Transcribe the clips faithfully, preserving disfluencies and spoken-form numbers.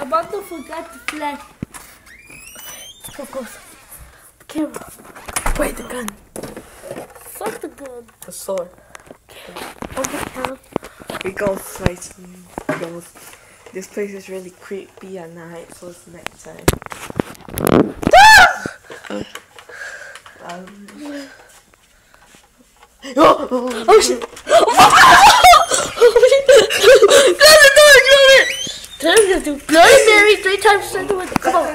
Armando forgot the flag. Okay, let's go close. The camera. Wait, the gun. Fuck the gun. The sword. Okay. On the count. We go fight. We go. This place is really creepy at night, so it's next time. um. oh, oh, oh shit! Close the door, close it! Tell him to do Bloody Mary three times to do it. Come on.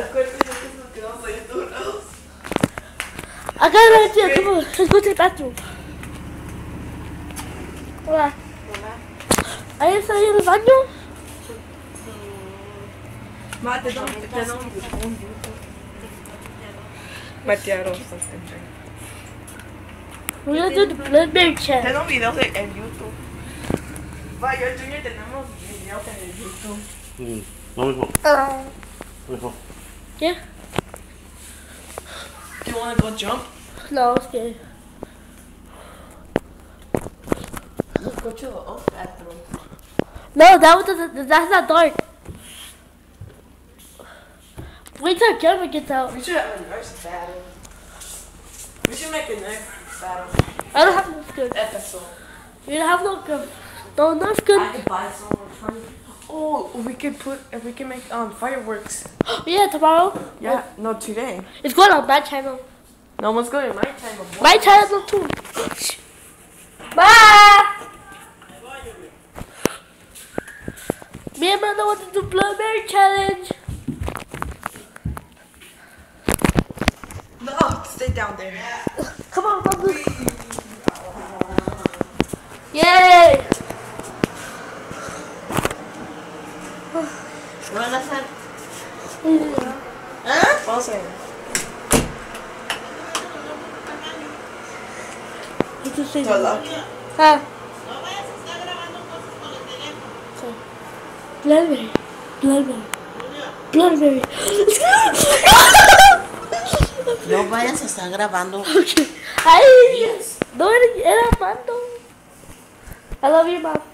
I got an idea. Come on, let's go to the bathroom. Hola. ¿Ahí está ahí en el baño? Mate, no, te no. Matearon something. We're gonna do the Bloody Mary challenge. Tenemos videos en YouTube. Va, yo y Junior tenemos videos en el YouTube. Mm, lo mismo. Uh, Lo mismo. yeah? Do you want to go jump? No, it's good. Let's go to the old bathroom. No, that was the, that's not dark. Wait till the camera gets out. We should have a nurse battle. We should make a nurse battle I don't have no gun. episode. We don't have no gun. No, no gun. I could buy some funny. Oh, we could put, if we can make um fireworks. Yeah, tomorrow. Yeah, no, today. It's going on my channel. No one's going to my channel. My channel too. Bye. Me and Amanda want to do Bloody Mary challenge. No, stay down there. Come on, come on. Yay! ¿Lo van a hacer? Yeah. ¿Eh? Vamos a ver. It's the same. Hola. Ah. Bloody Mary. Bloody Mary. Bloody Mary. No vayas a estar grabando. Okay. Ay, no era, era Armando. I love you, Mom.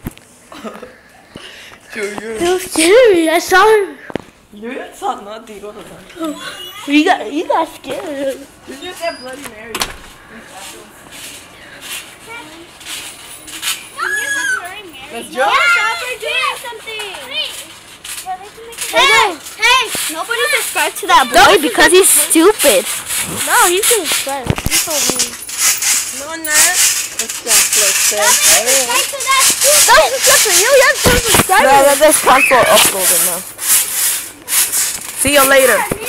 It was scary. I saw him. You saw nothing. Go to them. You got, you got scared. You just said Bloody Mary. Let's jump. Stop her doing something. Hey, hey, nobody subscribe to that boy because he's stupid. No, he's doing fine. He's so mean. No, not. Let's just play. Subscribe to that stupid. Don't subscribe to you. You have to subscribe. No, that's console uploaded now. See you later.